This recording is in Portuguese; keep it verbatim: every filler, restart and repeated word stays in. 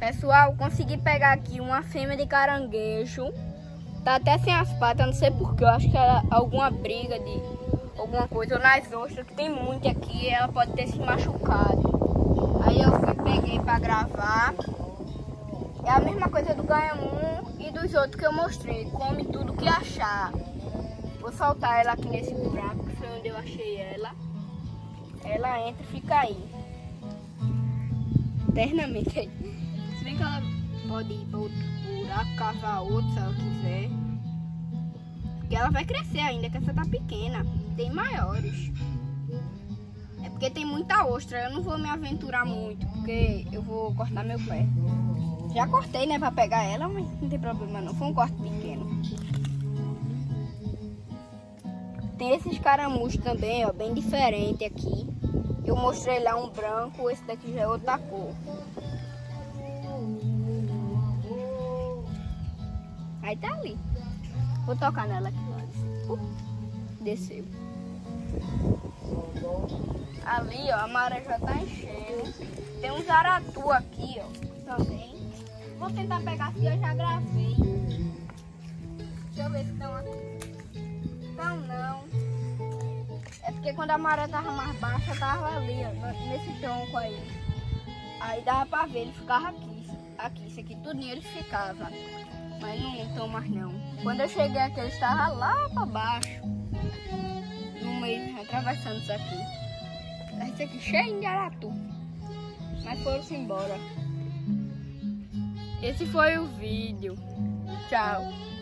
Pessoal, consegui pegar aqui uma fêmea de caranguejo. Tá até sem as patas, não sei porquê. Eu acho que era alguma briga de alguma coisa. Ou nas ostras, que tem muito aqui, ela pode ter se machucado. Aí eu fui, peguei pra gravar. É a mesma coisa do ganhamum e dos outros que eu mostrei. Come tudo que achar. Vou soltar ela aqui nesse buraco, que foi onde eu achei ela. Ela entra e fica aí. Eternamente aí. Se bem que ela pode ir para outro buraco, cavar outro se ela quiser. Porque ela vai crescer ainda, que essa tá pequena. Tem maiores. É porque tem muita ostra. Eu não vou me aventurar muito, porque eu vou cortar meu pé. Já cortei, né, pra pegar ela, mas não tem problema não. Foi um corte pequeno. Tem esses caramuchos também, ó, bem diferente aqui. Eu mostrei lá um branco, esse daqui já é outra cor. Aí tá ali. Vou tocar nela aqui, ó. Uh, desceu. Ali, ó, a maré já tá enchendo. Tem um zaratu aqui, ó, também. Vou tentar pegar aqui, eu já gravei. Deixa eu ver se estão aqui. Não, não. É porque quando a maré tava mais baixa, tava ali, ó, nesse tronco aí. Aí dava pra ver, ele ficava aqui. Aqui, isso aqui tudinho ele ficava. Mas não estão mais não. Quando eu cheguei aqui, ele estava lá pra baixo. No meio, atravessando isso aqui. Esse aqui cheio de aratu. Mas foram-se embora. Esse foi o vídeo. Tchau.